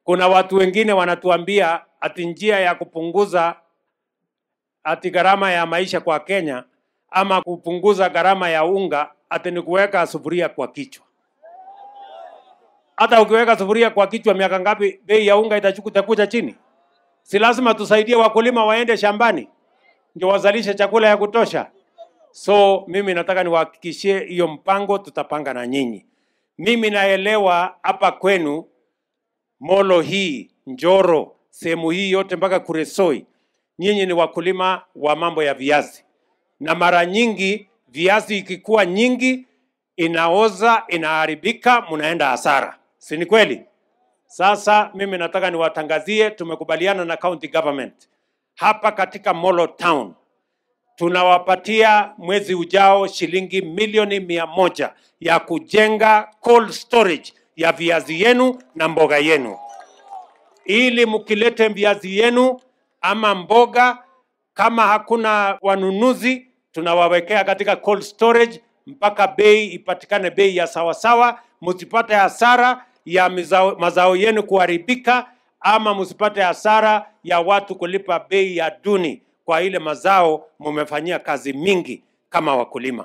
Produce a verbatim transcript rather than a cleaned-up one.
Kuna watu wengine wanatuambia ati njia ya kupunguza ati gharama ya maisha kwa Kenya ama kupunguza gharama ya unga ati ni kuweka sufuria kwa kichwa. Hata ukiweka sufuria kwa kichwa miaka ngapi bei ya unga itakuja chini? Si lazima tusaidie wakulima waende shambani ndio wazalishe chakula ya kutosha. So mimi nataka niwahakikishie hiyo mpango tutapanga na nyinyi. Mimi naelewa hapa kwenu Molo hii, Njoro, sehemu hii yote mpaka Kuresoi, nyinyi ni wakulima wa mambo ya viazi. Na mara nyingi viazi ikikuwa nyingi inaoza, inaharibika, mnaenda hasara. Si ni kweli? Sasa mimi nataka niwatangazie tumekubaliana na county government hapa katika Molo town. Tunawapatia mwezi ujao shilingi milioni mia moja ya kujenga cold storage ya viazi yenu na mboga yenu. Ili mkilete viazi yenu ama mboga, kama hakuna wanunuzi, tunawawekea katika cold storage mpaka bei ipatikane bei ya sawa sawa, msipate hasara ya mazao, mazao yenu kuharibika ama msipate hasara ya watu kulipa bei ya duni kwa ile mazao mumefanyia kazi mingi kama wakulima.